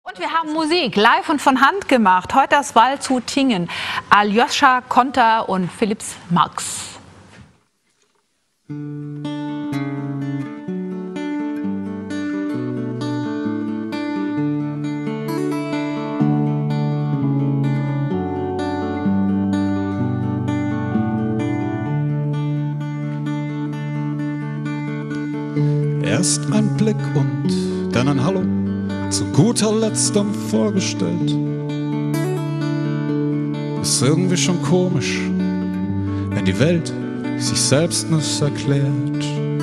Und wir haben Musik live und von Hand gemacht. Heute aus Wald zu Tingen. Aljoscha Konter und Philipp Marx. Erst ein Blick und dann ein Hallo, zu guter Letzt dann vorgestellt. Ist irgendwie schon komisch, wenn die Welt sich selbst nicht erklärt.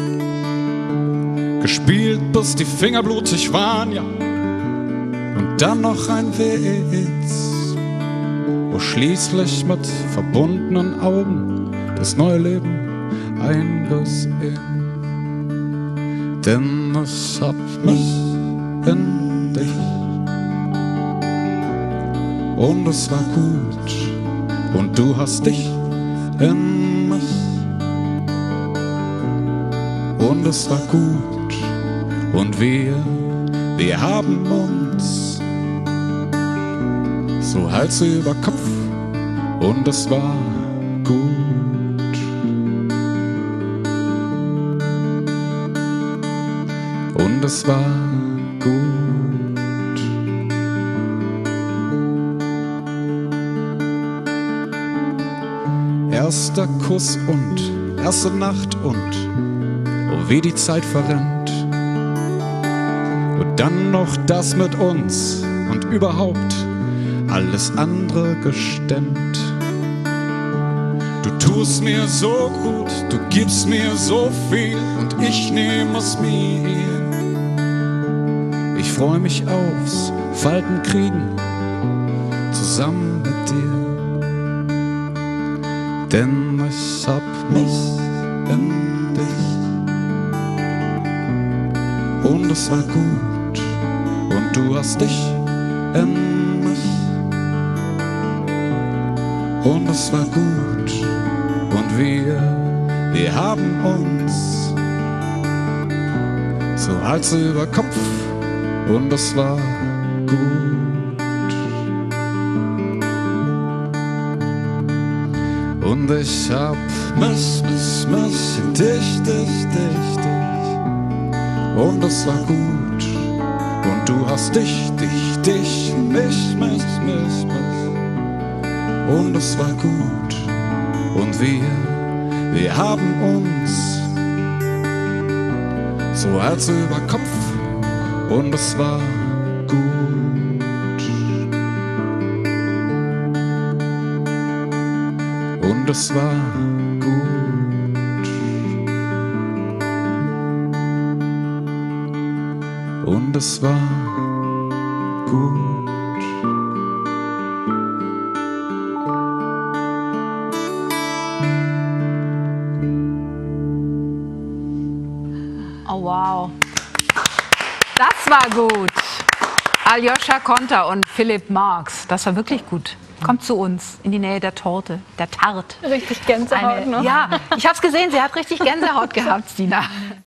Gespielt, bis die Finger blutig waren, ja, und dann noch ein Witz, wo schließlich mit verbundenen Augen das neue Leben einriss in. Denn ich hab mich in dich und es war gut und du hast dich in mich und es war gut und wir haben uns so Hals über Kopf und es war gut. Und es war gut. Erster Kuss und erste Nacht und oh, wie die Zeit verrennt. Und dann noch das mit uns und überhaupt alles andere gestemmt. Du tust mir so gut, du gibst mir so viel und ich nehme es mir. Ich freu mich aufs Faltenkriegen zusammen mit dir, denn ich hab mich in dich und es war gut und du hast dich in mich und es war gut und wir haben uns so Hals über Kopf und es war gut. Und ich hab mich in dich. Und es war gut. Und du hast dich, mich. Und es war gut. Und wir haben uns so Hals über Kopf. Und es war gut. Und es war gut. Und es war gut. Oh wow. Das war gut. Aljoscha Konter und Philipp Marx. Das war wirklich gut. Kommt zu uns in die Nähe der Torte, der Tarte. Richtig Gänsehaut, ne? Ja, ich habe es gesehen, sie hat richtig Gänsehaut gehabt, Stina.